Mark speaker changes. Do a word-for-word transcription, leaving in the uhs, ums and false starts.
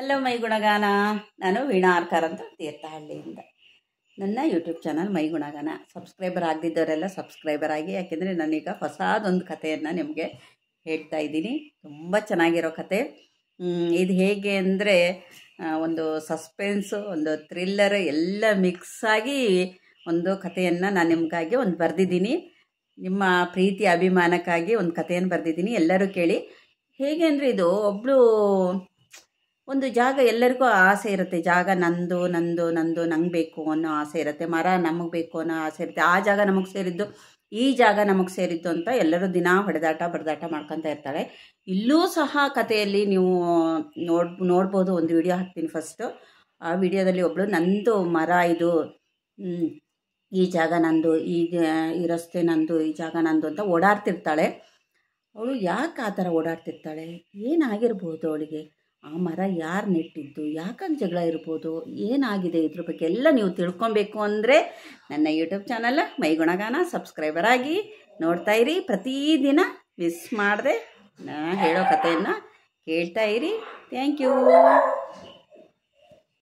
Speaker 1: Hello my ಗುಣಗಾನ. ನಾನು ವೀಣಾ ಆರ್ಕಾರ್ ಅಂತ ತೀರ್ಥಹಳ್ಳಿಯಿಂದ. ನನ್ನ ಯೂಟ್ಯೂಬ್ ಚಾನಲ್ ಮೈ ಗುಣಗಾನ ಸಬ್ಸ್ಕ್ರೈಬರ್ ಆಗದಿದ್ದವರೆಲ್ಲ ಸಬ್ಸ್ಕ್ರೈಬರ್ ಆಗಿ. ಯಾಕೆಂದರೆ ನಾನೀಗ ಹೊಸದೊಂದು ಕಥೆಯನ್ನು ನಿಮಗೆ ಹೇಳ್ತಾ ಇದ್ದೀನಿ. ತುಂಬ ಚೆನ್ನಾಗಿರೋ ಕತೆ ಇದು. ಹೇಗೆ ಅಂದರೆ ಒಂದು ಸಸ್ಪೆನ್ಸು, ಒಂದು ಥ್ರಿಲ್ಲರ್ ಎಲ್ಲ ಮಿಕ್ಸಾಗಿ ಒಂದು ಕಥೆಯನ್ನು ನಾನು ನಿಮಗಾಗಿ ಒಂದು ಬರೆದಿದ್ದೀನಿ. ನಿಮ್ಮ ಪ್ರೀತಿ ಅಭಿಮಾನಕ್ಕಾಗಿ ಒಂದು ಕಥೆಯನ್ನು ಬರೆದಿದ್ದೀನಿ, ಎಲ್ಲರೂ ಕೇಳಿ. ಹೇಗೆ ಅಂದರೆ ಇದು ಒಬ್ಬಳು ಒಂದು ಜಾಗ, ಎಲ್ಲರಿಗೂ ಆಸೆ ಇರುತ್ತೆ. ಜಾಗ ನಂದು ನಂದು ನಂದು ನಂಗೆ ಬೇಕು ಅನ್ನೋ ಆಸೆ ಇರುತ್ತೆ. ಮರ ನಮಗೆ ಬೇಕು ಅನ್ನೋ ಆಸೆ ಇರುತ್ತೆ. ಆ ಜಾಗ ನಮಗೆ ಸೇರಿದ್ದು, ಈ ಜಾಗ ನಮಗೆ ಸೇರಿದ್ದು ಅಂತ ಎಲ್ಲರೂ ದಿನ ಹೊಡೆದಾಟ ಬಡದಾಟ ಮಾಡ್ಕೊತಾ ಇರ್ತಾಳೆ. ಇಲ್ಲೂ ಸಹ ಕಥೆಯಲ್ಲಿ ನೀವು ನೋಡ್ ನೋಡ್ಬೋದು. ಒಂದು ವಿಡಿಯೋ ಹಾಕ್ತೀನಿ ಫಸ್ಟು. ಆ ವಿಡಿಯೋದಲ್ಲಿ ಒಬ್ಬಳು ನಂದು ಮರ ಇದು, ಈ ಜಾಗ ನಂದು, ಈ ಈ ರಸ್ತೆ ನಂದು, ಈ ಜಾಗ ನಂದು ಅಂತ ಓಡಾಡ್ತಿರ್ತಾಳೆ. ಅವಳು ಯಾಕೆ ಆ ಥರ ಓಡಾಡ್ತಿರ್ತಾಳೆ? ಏನಾಗಿರ್ಬೋದು ಅವಳಿಗೆ? ಆ ಮರ ಯಾರು ನೆಟ್ಟಿದ್ದು? ಯಾಕಾಗಿ ಜಗಳ ಇರ್ಬೋದು? ಏನಾಗಿದೆ? ಇದ್ರ ಬಗ್ಗೆ ಎಲ್ಲ ನೀವು ತಿಳ್ಕೊಬೇಕು ಅಂದರೆ ನನ್ನ ಯೂಟ್ಯೂಬ್ ಚಾನಲ್ ಮೈ ಗುಣಗಾನ ಸಬ್ಸ್ಕ್ರೈಬರ್ ಆಗಿ ನೋಡ್ತಾ ಇರಿ. ಪ್ರತಿದಿನ ಮಿಸ್ ಮಾಡದೆ ನಾ ಹೇಳೋ ಕಥೆಯನ್ನು ಕೇಳ್ತಾ ಇರಿ. Thank you.